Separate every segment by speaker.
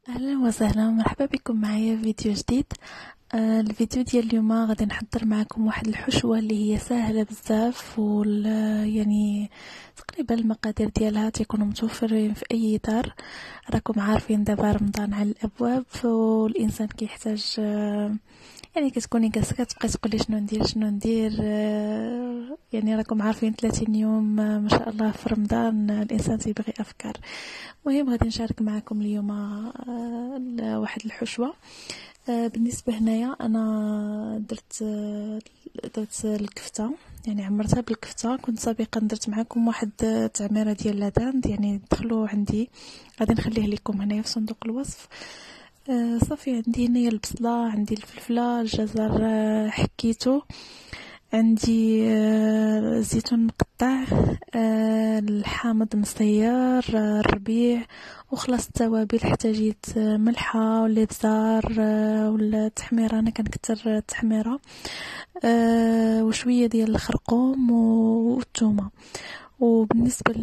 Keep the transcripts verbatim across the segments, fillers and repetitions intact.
Speaker 1: اهلا وسهلا ومرحبا بكم معايا في فيديو جديد. آه الفيديو ديال اليوم غادي نحضر معكم واحد الحشوه اللي هي سهله بزاف وال يعني تقريبا المقادير ديالها تيكونوا متوفرين في اي دار. راكم عارفين دابا رمضان على الابواب والانسان كيحتاج آه يعني كتكوني جالسه كتبقاي تقولي شنو ندير شنو ندير آه يعني راكم عارفين ثلاثين يوم آه ما شاء الله في رمضان آه الانسان تيبغي افكار. المهم غادي نشارك معكم اليوم آه واحد الحشوه. آه بالنسبه هنايا انا درت آه درت الكفته، يعني عمرتها بالكفته. كنت سابقا درت معكم واحد التعميره ديال لاداند، يعني دخلوا عندي غادي نخليه لكم هنايا في صندوق الوصف. آه صافي عندي هنايا البصله، عندي الفلفله، الجزر آه حكيته، عندي آه زيتون مقطع، آه الحامض مصيار، آه الربيع، وخلاص التوابل حتى جيت آه ملحه ولا بزار آه ولا تحميره. انا كنكثر التحميره آه وشويه ديال الخرقوم والثومه. وبالنسبه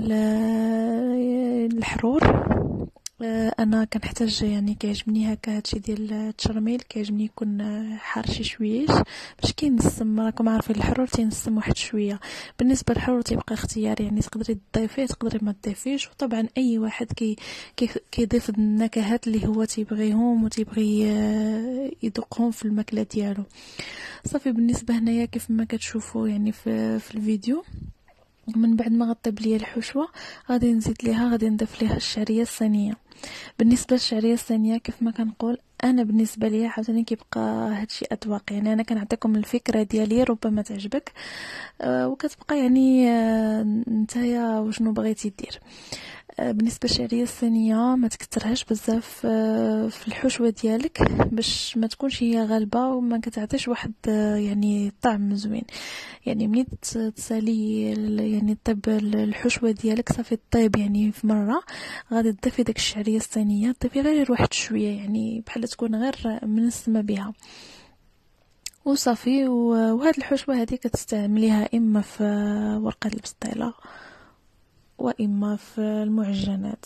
Speaker 1: للحرور آه انا كنحتاج، يعني كيعجبني هكا هادشي ديال التشرميل، كيعجبني يكون حار شي شويش باش كينسم. راكم عارفين الحرور تينسم واحد شويه. بالنسبه للحرور تيبقى اختياري، يعني تقدري تضيفيه تقدري ما تضيفيش، وطبعا اي واحد كي كيضيف النكهات اللي هو تيبغيهم وتيبغي يذوقهم في الماكله ديالو. صافي بالنسبه هنايا كيف ما كتشوفوا يعني في, في الفيديو، من بعد ما غطيب ليا الحشوه غادي نزيد ليها غادي نضيف ليها الشعريه الصينيه. بالنسبه للشعريه الصينيه كيف ما كنقول انا بالنسبه ليا عاوتاني كيبقى هادشي اذواق، يعني انا كنعطيكم الفكره ديالي ربما تعجبك أه وكتبقى يعني أه نتايا وشنو بغيتي دير. أه بالنسبه للشعريه الصينيه ما تكثرهاش بزاف أه في الحشوه ديالك باش ما تكونش هي غالبه وما كتعطيش واحد أه يعني طعم زوين. يعني ملي تسالي يعني طيب الحشوه ديالك صافي طيب، يعني في مره غادي تضيفي داك الشعريه الصينيه، تضيفي غير واحد شويه يعني بحال تكون غير منسمه بها وصافي. وهاد الحشوه هذه كتستعمليها اما في ورقه البسطيله واما في المعجنات.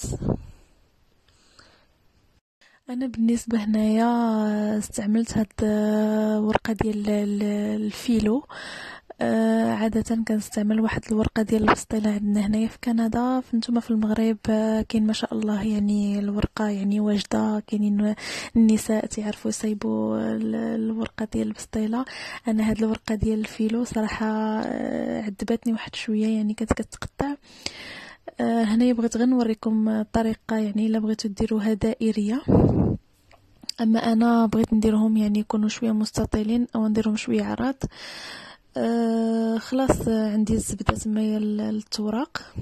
Speaker 1: انا بالنسبه هنايا استعملت هاد ورقه ديال الفيلو. آه عاده كنستعمل واحد الورقه ديال البسطيله عندنا هنايا في كندا. فانتوما في المغرب آه كاين ما شاء الله يعني الورقه يعني واجده، كاينين النساء تعرفوا يصايبوا الورقه ديال البسطيله. انا هاد الورقه ديال الفيلو صراحه آه عذبتني واحد شويه، يعني كانت كتقطع. آه هنايا بغيت غير نوريكم الطريقه، يعني الا بغيتو ديروها دائريه، اما انا بغيت نديرهم يعني يكونوا شويه مستطيلين او نديرهم شويه عراض. آه خلاص آه عندي الزبده تمايا التوراق.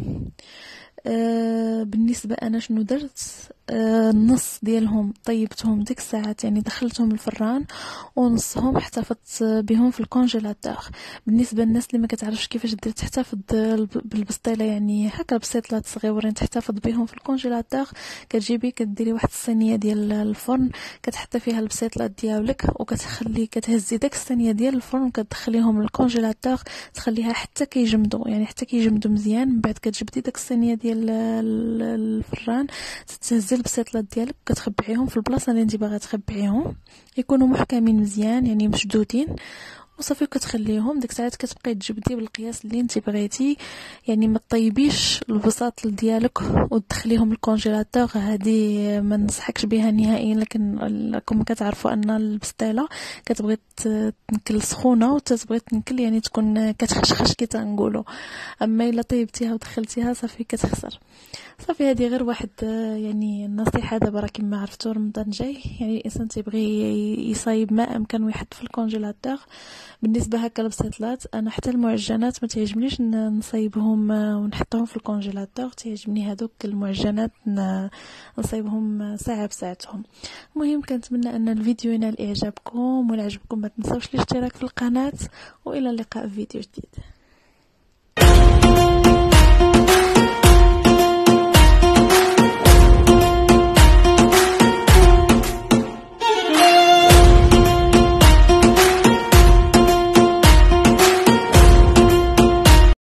Speaker 1: آه بالنسبه انا شنو درت، آه النص ديالهم طيبتهم ديك الساعات، يعني دخلتهم الفران، ونصهم احتفظت بهم في الكونجيلاتور. بالنسبه للناس اللي ما كتعرفش كيفاش دير تحتفظ بالبسطيله، يعني هكا بسيطلات صغيورين تحتفظ بهم في الكونجيلاتور، كتجيبي كديري واحد الصينيه ديال الفرن كتحطي فيها البسيطلات ديالك وكتخلي كتهزي داك الصينيه ديال الفرن وكتدخليهم للكونجيلاتور تخليها حتى كيجمدوا، يعني حتى كيجمدوا مزيان. من بعد كتجبدي داك الصينيه ديال الفران، تتهزي البسيطلات ديالك وكتخبعيهم في البلاصه اللي انت باغا تخبعيهم، يكونوا محكمين مزيان يعني مشدودين وصافي. كتخليهم ديك الساعات كتبقاي تجبدي بالقياس اللي انت بغيتي، يعني ما طيبيش البساط ديالك وتدخليهم الكونجيلاتور. هذه ما ننصحكش بها نهائيا، لكن راكم كتعرفوا ان البسطيله كتبغي تنكل سخونه وتتبغي تنكل يعني تكون كتخشخش كي تنقولوا. اما الا طيبتيها ودخلتيها صافي كتخسر. صافي هذه غير واحد يعني النصيحه. دابا راه كما عرفتوا رمضان جاي، يعني الانسان تيبغي يصايب ما امكن ويحط في الكونجيلاتور. بالنسبه هكا البسيطلات انا حتى المعجنات ما تعجبنيش نصايبهم ونحطهم في الكونجيلاتور، تعجبني هذوك المعجنات نصايبهم ساعه بساعتهم. المهم كنتمنى ان الفيديو ينال اعجابكم، ولا عجبكم ما تنساوش الاشتراك في القناه، والى اللقاء في فيديو جديد.